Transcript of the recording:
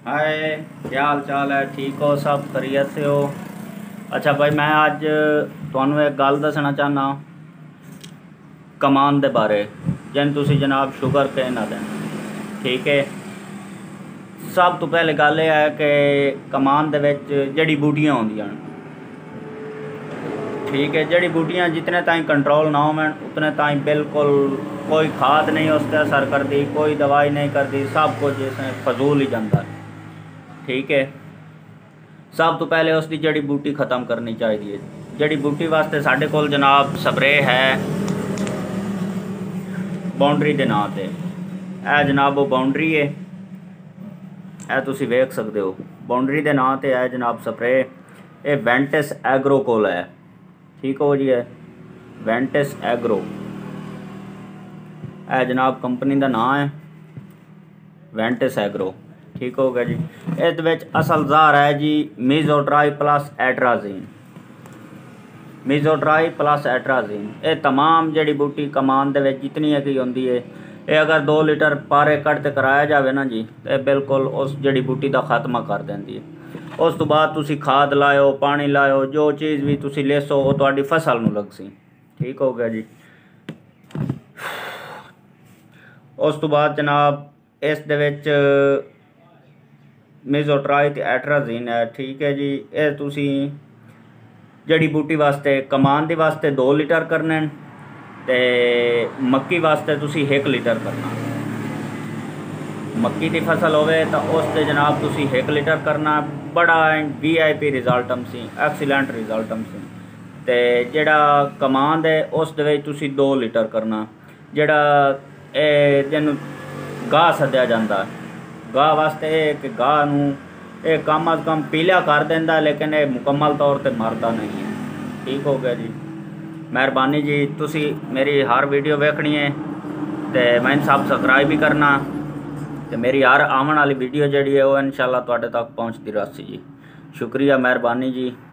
हाय, क्या हाल चाल है? ठीक हो? सब खैरियत से हो? अच्छा भाई, मैं अज तुहानू एक गल दसना चाहना कमान दे बारे, जिन तुसी जनाब शुगर केन ना दें। ठीक है, सब तो पहले गल यह है कि कमान दे विच जड़ी बूटियां होंदियां न, ठीक है, जड़ी बूटियां जितने ताईं कंट्रोल ना होवन उतने ताईं बिल्कुल कोई खाद नहीं उस पर असर करती, कोई दवाई नहीं करती, सब कुछ इसमें फजूल ही जाता है। ठीक है, सब तो पहले उसकी जड़ी बूटी ख़त्म करनी चाहिए। जड़ी बूटी वास्ते साढ़े कोल जनाब स्प्रे है बाउंड्री के नाँ से। यह जनाब वो बाउंड्री है, यह तुसी वेख सकते हो, बाउंड्री के नाँ से है जनाब स्प्रे। ये वेंटिस एग्रो कोल है। ठीक हो जी, है वेंटिस एग्रो, यह जनाब कंपनी का नाम है वेंटिस एग्रो। ठीक हो गया जी। इस असल ज़ार है जी mesotrione plus atrazine, mesotrione plus atrazine. ये तमाम जड़ी बूटी कमान दे विच जितनी है कि होंदी है, ये अगर 2 लीटर पर एकड़ ते कराया जाए ना जी, तो बिल्कुल उस जड़ी बूटी का खात्मा कर देंदी है। उस तो बाद तुसी खाद लाओ, पानी लाओ, जो चीज़ भी तुसी लेसो वो तुहाडी फसल नूं लग सी। ठीक हो गया जी। उस तो बाद जनाब इस दे विच मीजोट्राई ते एट्राजीन है। ठीक है जी। ये तुसी जड़ी बूटी वास्ते कमान दे वास्ते 2 लीटर करने ते मक्की वास्ते तुसी 1 लीटर करना। मक्की की फसल होवे तो उस ते जनाब तुसी 1 लीटर करना। बड़ा VIP रिजल्ट हमसी, एक्सीलेंट रिजल्ट हमसी। ते जेड़ा कमान है उस दे विच तुसी 2 लीटर करना। जेड़ा जिन्नू गाह सद्या जाता, गाह वास्ते कि गाह नूं ये कम अज़ कम पीला कर देंदा, लेकिन ये मुकम्मल तौर पर मरदा नहीं है। ठीक हो गया जी। मेहरबानी जी, तुसी मेरी हर वीडियो वेखनी है तो मैं सब्सक्राइब भी करना, तो मेरी हर आवन वाली वीडियो जी है वो इंशाल्लाह तुहाडे तक पहुँचती रहसी जी। शुक्रिया, मेहरबानी जी।